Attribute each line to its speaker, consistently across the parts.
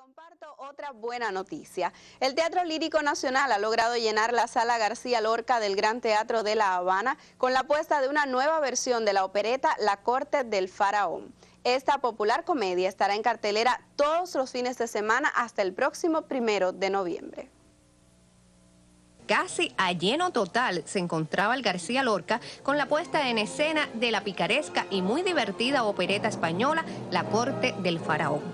Speaker 1: Comparto otra buena noticia. El Teatro Lírico Nacional ha logrado llenar la Sala García Lorca del Gran Teatro de La Habana con la puesta de una nueva versión de la opereta La Corte del Faraón. Esta popular comedia estará en cartelera todos los fines de semana hasta el próximo 1 de noviembre.
Speaker 2: Casi a lleno total se encontraba el García Lorca con la puesta en escena de la picaresca y muy divertida opereta española La Corte del Faraón.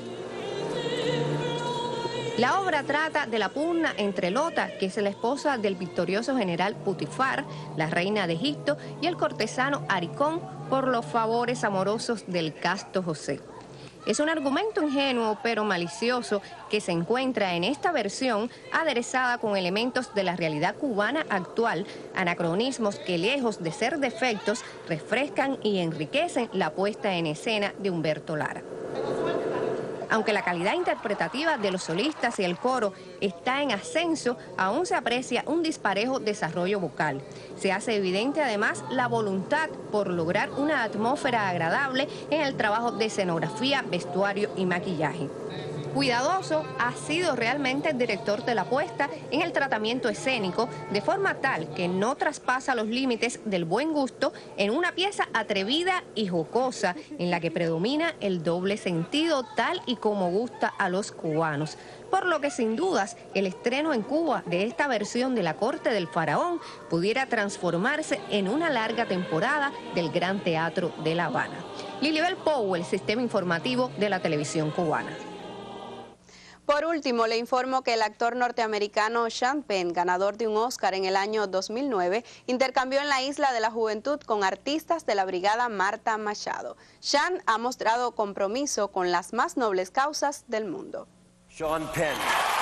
Speaker 2: La obra trata de la pugna entre Lota, que es la esposa del victorioso general Putifar, la reina de Egipto, y el cortesano Aricón por los favores amorosos del casto José. Es un argumento ingenuo pero malicioso que se encuentra en esta versión aderezada con elementos de la realidad cubana actual, anacronismos que lejos de ser defectos refrescan y enriquecen la puesta en escena de Humberto Lara. Aunque la calidad interpretativa de los solistas y el coro está en ascenso, aún se aprecia un disparejo desarrollo vocal. Se hace evidente además la voluntad por lograr una atmósfera agradable en el trabajo de escenografía, vestuario y maquillaje. Cuidadoso ha sido realmente el director de la puesta en el tratamiento escénico, de forma tal que no traspasa los límites del buen gusto en una pieza atrevida y jocosa en la que predomina el doble sentido tal y como gusta a los cubanos. Por lo que sin dudas el estreno en Cuba de esta versión de La Corte del Faraón pudiera transformarse en una larga temporada del Gran Teatro de La Habana. Lilibel Powell, Sistema Informativo de la Televisión Cubana.
Speaker 1: Por último, le informo que el actor norteamericano Sean Penn, ganador de un Oscar en el año 2009, intercambió en la Isla de la Juventud con artistas de la Brigada Marta Machado. Sean ha mostrado compromiso con las más nobles causas del mundo.
Speaker 3: Sean Penn.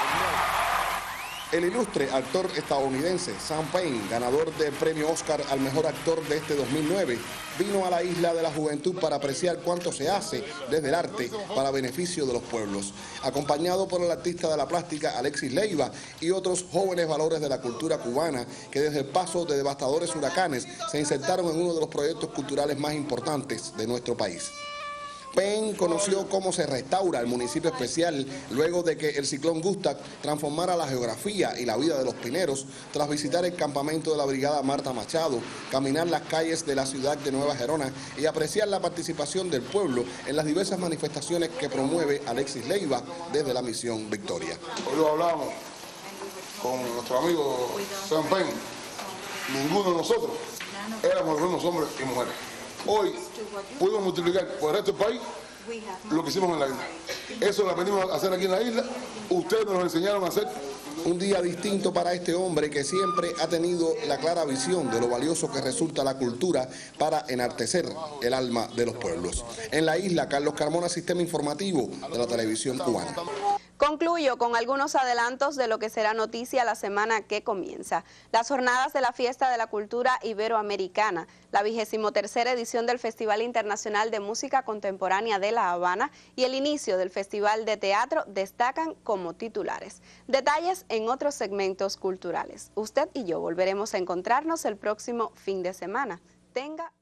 Speaker 4: El ilustre actor estadounidense Sean Penn, ganador del premio Oscar al mejor actor de este 2009, vino a la Isla de la Juventud para apreciar cuánto se hace desde el arte para beneficio de los pueblos, acompañado por el artista de la plástica Alexis Leiva y otros jóvenes valores de la cultura cubana que desde el paso de devastadores huracanes se insertaron en uno de los proyectos culturales más importantes de nuestro país. Penn conoció cómo se restaura el municipio especial luego de que el ciclón Gustav transformara la geografía y la vida de los pineros tras visitar el campamento de la Brigada Marta Machado, caminar las calles de la ciudad de Nueva Gerona y apreciar la participación del pueblo en las diversas manifestaciones que promueve Alexis Leiva desde la Misión Victoria.
Speaker 5: Hoy lo hablamos con nuestro amigo Sean Penn. Ninguno de nosotros éramos buenos hombres y mujeres. Hoy pudimos multiplicar por el resto del país lo que hicimos en la isla. Eso lo aprendimos a hacer aquí en la isla. Ustedes nos lo enseñaron a hacer.
Speaker 4: Un día distinto para este hombre que siempre ha tenido la clara visión de lo valioso que resulta la cultura para enaltecer el alma de los pueblos. En la isla, Carlos Carmona, Sistema Informativo de la Televisión Cubana.
Speaker 1: Concluyo con algunos adelantos de lo que será noticia la semana que comienza. Las jornadas de la Fiesta de la Cultura Iberoamericana, la 23ª edición del Festival Internacional de Música Contemporánea de La Habana y el inicio del Festival de Teatro destacan como titulares. Detalles en otros segmentos culturales. Usted y yo volveremos a encontrarnos el próximo fin de semana. Tenga